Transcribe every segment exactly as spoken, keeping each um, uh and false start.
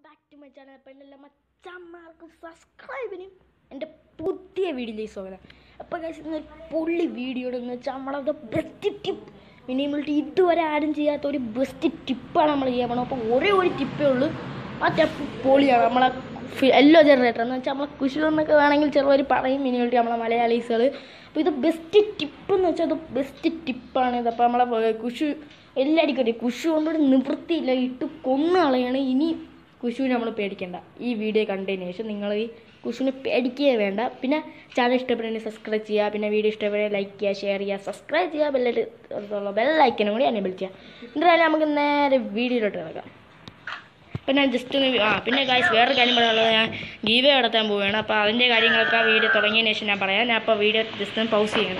Back to my channel. അപ്പോൾ എൻ്റെ എല്ലാ മച്ചന്മാർക്കും സബ്സ്ക്രൈബിനും എൻ്റെ പുതിയ വീഡിയോയിലേക്ക് സ്വാഗതം. അപ്പോൾ ഗൈസ് ഇന്ന് പൊള്ളി വീഡിയോ എന്ന് വെച്ചാൽ നമ്മളത് ബെസ്റ്റ് ടിപ്പ് മിനിമം ഇതുവരെ ആരും ചെയ്യാത്ത ഒരു ബെസ്റ്റ് ടിപ്പാണ് നമ്മൾ ചെയ്യാൻ പോകുന്നത്. അപ്പോൾ ഒരേ ഒരു ടിപ്പേ ഉള്ളൂ, ആ ടിപ്പ് പൊളിയാണ്. നമ്മളെ എല്ലോ ജനറേറ്റർ എന്ന് വെച്ചാൽ നമ്മളെ കുശു എന്നൊക്കെ വേണമെങ്കിൽ ചിലവർ പറയും മിനിമം നമ്മളെ മലയാളീസുകൾ. അപ്പോൾ ഇത് ബെസ്റ്റ് ടിപ്പ് എന്ന് വെച്ചാൽ അത് ബെസ്റ്റ് ടിപ്പാണ് ഇത്. അപ്പോൾ നമ്മളെ കുശു എല്ലാവർക്കും അറിയാം, കുശു കൊണ്ടൊരു നിവൃത്തിയില്ല, ഇട്ട് കൊന്നു കളയാണ്. ഇനി കുശുവിനെ നമ്മൾ പേടിക്കേണ്ട. ഈ വീഡിയോ കണ്ടതിന് ശേഷം നിങ്ങൾ ഈ കുശുവിനെ പേടിക്കുകയേ വേണ്ട. പിന്നെ ചാനൽ ഇഷ്ടപ്പെടുന്നതിന് സബ്സ്ക്രൈബ് ചെയ്യുക, പിന്നെ വീഡിയോ ഇഷ്ടപ്പെടുന്ന ലൈക്ക് ചെയ്യുക, ഷെയർ ചെയ്യുക, സബ്സ്ക്രൈബ് ചെയ്യുക, ബെല്ലുള്ള ബെല്ലൈക്കനും കൂടി എനേബിൾ ചെയ്യുക. എന്തായാലും നമുക്ക് നേരെ വീഡിയോയിലോട്ട് കിടക്കാം. അപ്പം ഞാൻ ജസ്റ്റ് ഒന്ന് ആ പിന്നെ ഗൈസ് വേറൊരു കാര്യം പറയാനുള്ളത്, ഞാൻ ഗീവേ നടത്താൻ പോവുകയാണ്. അപ്പോൾ അതിൻ്റെ കാര്യങ്ങളൊക്കെ വീഡിയോ തുടങ്ങിയതിന് ശേഷം ഞാൻ പറയാം. ഞാൻ അപ്പോൾ വീഡിയോ ജസ്റ്റ് ഒന്ന് പൗസ് ചെയ്യണം.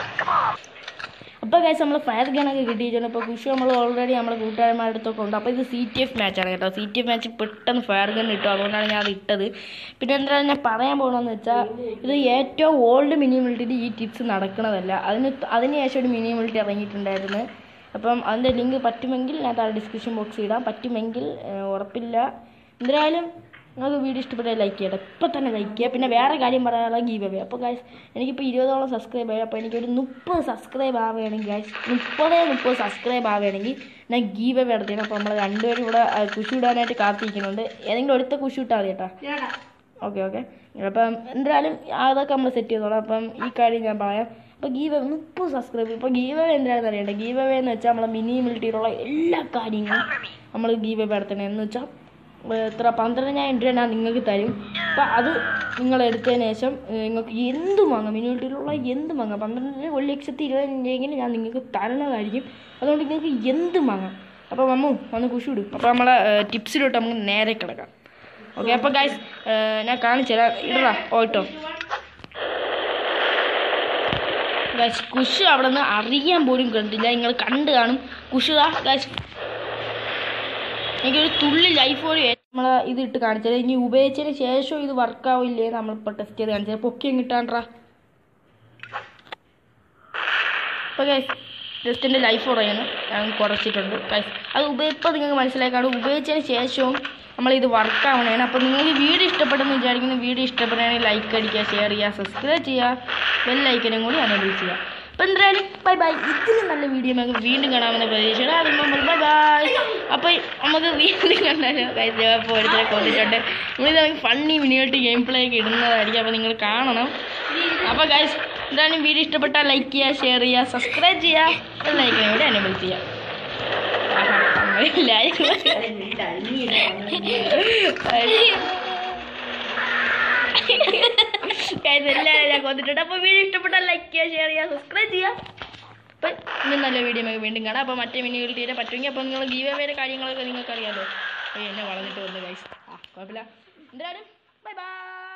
അപ്പോൾ ഗൈസ് നമ്മൾ ഫയർ ഗണ്ണൊക്കെ കിട്ടിയിട്ടുണ്ട്. അപ്പോൾ കുശു നമ്മൾ ഓൾറെഡി നമ്മുടെ കൂട്ടുകാരന്മാരുടെ അടുത്തൊക്കെ ഉണ്ട്. അപ്പോൾ ഇത് സി ടി എഫ് മാച്ചാണ് കേട്ടോ. സി ടി എഫ് മാച്ച് പെട്ടെന്ന് ഫയർ ഗൺ കിട്ടും, അതുകൊണ്ടാണ് ഞാൻ അത് ഇട്ടത്. പിന്നെ എന്താണ് ഞാൻ പറയാൻ പോകണമെന്ന് വെച്ചാൽ, ഇത് ഏറ്റവും ഓൾഡ് മിനി മിലിറ്ററി ഈ ടിപ്സ് നടക്കണതല്ല. അതിന് അതിന് ശേഷം ഒരു മിനി മിലിറ്ററി ഇറങ്ങിയിട്ടുണ്ടായിരുന്നു. അപ്പം അതിൻ്റെ ലിങ്ക് പറ്റുമെങ്കിൽ ഞാൻ താഴെ ഡിസ്ക്രിപ്ഷൻ ബോക്സിൽ ഇടാം, പറ്റുമെങ്കിൽ ഉറപ്പില്ല. എന്തായാലും നിങ്ങൾക്ക് വീഡിയോ ഇഷ്ടപ്പെട്ടാൽ ലൈക്ക് ചെയ്യട്ടെ, ഇപ്പം തന്നെ ലൈക്ക് ചെയ്യുക. പിന്നെ വേറെ കാര്യം പറയാനുള്ള ഗീവ് അവേ. അപ്പോൾ ഗൈസ് എനിക്കിപ്പോൾ ഇരുപതോളം സബ്സ്ക്രൈബ് ആയി. അപ്പോൾ എനിക്കൊരു മുപ്പത് സബ്സ്ക്രൈബ് ആവുകയാണെങ്കിൽ ഗൈസ് മുപ്പതേ മുപ്പത് സബ്സ്ക്രൈബ് ആവുകയാണെങ്കിൽ ഞാൻ ഗീവ് അവേ നടത്തിയാണ്. അപ്പോൾ നമ്മൾ രണ്ടുപേരും ഇവിടെ കുശു ഇടാനായിട്ട് കാത്തിരിക്കുന്നുണ്ട്. ഏതെങ്കിലും ഒരുത്ത കുശു ഇട്ടാൽ മതി കേട്ടോ. ഓക്കെ ഓക്കെ അപ്പം എന്തായാലും അതൊക്കെ നമ്മൾ സെറ്റ് ചെയ്തോളാം. അപ്പം ഈ കാര്യം ഞാൻ പറയാം. അപ്പോൾ ഗീവ് അവേ മുപ്പത് സബ്സ്ക്രൈബ്. ഇപ്പോൾ ഗീവ് അവേ എന്താണെന്ന് അറിയണ്ടേ? ഗീവ് അവേ എന്ന് വെച്ചാൽ നമ്മളെ മിനി മിലിറ്ററിയിലുള്ള എല്ലാ കാര്യങ്ങളും നമ്മൾ ഗീവ് അവേ നടത്തണം. എന്ന് വെച്ചാൽ എത്ര പന്ത്രണ്ടായിരം രൂപ ഞാൻ നിങ്ങൾക്ക് തരും. അപ്പം അത് നിങ്ങൾ എടുത്തതിന് ശേഷം നിങ്ങൾക്ക് എന്തും വാങ്ങാം, മിനിമത്തിലുള്ള എന്തും വാങ്ങാം. പന്ത്രണ്ട് ഒരു ലക്ഷത്തി ഇരുപതിനായിരം രൂപയെങ്കിലും ഞാൻ നിങ്ങൾക്ക് തരണമായിരിക്കും. അതുകൊണ്ട് നിങ്ങൾക്ക് എന്തും വാങ്ങാം. അപ്പോൾ മമ്മു വന്ന് കുശു ഇടും. അപ്പോൾ നമ്മളെ ടിപ്സിലോട്ട് നമുക്ക് നേരെ കിടക്കാം. ഓക്കെ അപ്പോൾ ഗൈസ് ഞാൻ കാണിച്ചു തരാം. ഇടറാ ഓട്ടോ ഗൈസ്. കുശു അവിടെ നിന്ന് അറിയാൻ പോലും കണ്ടില്ല, നിങ്ങൾ കണ്ടു കാണും. കുശുതാ ഗൈസ്, എനിക്കൊരു തുള്ളി ലൈഫ് പോലും നമ്മൾ ഇത് ഇട്ട് കാണിച്ചത്. ഇനി ഉപയോഗിച്ചതിന് ശേഷം ഇത് വർക്കാവില്ലേ നമ്മളിപ്പോൾ ടെസ്റ്റ് ചെയ്ത് കാണിച്ചത്. പൊക്കിയും കിട്ടാണ്ടാ. അപ്പോൾ ഗൈസ് ജസ്റ്റ് എൻ്റെ ലൈഫ് കുറയുന്നു, ഞാൻ കുറച്ചിട്ടുണ്ട് ഗൈസ്. അത് ഉപയോഗിപ്പോൾ നിങ്ങൾക്ക് മനസ്സിലാക്കാണ്. ഉപയോഗിച്ചതിന് ശേഷവും നമ്മളിത് വർക്കാവണേണ്. അപ്പോൾ നിങ്ങൾക്ക് വീഡിയോ ഇഷ്ടപ്പെടുന്ന വിചാരിക്കുന്നു. വീഡിയോ ഇഷ്ടപ്പെടുകയാണെങ്കിൽ ലൈക്ക് അടിക്കുക, ഷെയർ ചെയ്യുക, സബ്സ്ക്രൈബ് ചെയ്യുക, ബെല്ലൈക്കനും കൂടി എനേബിൾ ചെയ്യുക. അപ്പോൾ എന്തായാലും ബൈ ബൈ. ഇതിന് നല്ല വീഡിയോ നമുക്ക് വീണ്ടും കാണാമെന്ന പ്രതീക്ഷയാണ്. അതുമ്പോൾ ബൈ ബൈ. അപ്പോൾ നമുക്ക് വീണ്ടും കണ്ടാലോ ഗൈസ്. ഇപ്പോൾ ഒരുത്തരെ കൊണ്ടിട്ടുണ്ട്. നമ്മളിത് നമുക്ക് ഫണ്ണി മിനിയായിട്ട് ഗെയിം പ്ലേ ഒക്കെ ഇടുന്നതായിരിക്കും. അപ്പോൾ നിങ്ങൾ കാണണം. അപ്പോൾ ഗൈസ് എന്തായാലും വീഡിയോ ഇഷ്ടപ്പെട്ടാൽ ലൈക്ക് ചെയ്യുക, ഷെയർ ചെയ്യുക, സബ്സ്ക്രൈബ് ചെയ്യുക, ബെല്ലൈക്കനും കൂടി എനേബിൾ ചെയ്യുക. എല്ലാവരും ഞാൻ കൊന്നിട്ടുണ്ട്. അപ്പോൾ വീഡിയോ ഇഷ്ടപ്പെട്ടാൽ ലൈക്ക് ചെയ്യുക, ഷെയർ ചെയ്യുക, സബ്സ്ക്രൈബ് ചെയ്യുക. അപ്പം ഇന്നും നല്ല വീഡിയോ നമുക്ക് വീണ്ടും കാണാം. അപ്പോൾ മറ്റേ മിനികൾ തീരെ പറ്റുമെങ്കിൽ അപ്പോൾ നിങ്ങൾ ഗീവ് അവേ കാര്യങ്ങളൊക്കെ നിങ്ങൾക്ക് അറിയാമല്ലോ. അപ്പോൾ എന്നെ വളർന്നിട്ട് വന്നു ഗൈസ്. ആ കുഴപ്പമില്ല. എന്തായാലും ബൈ ബൈ.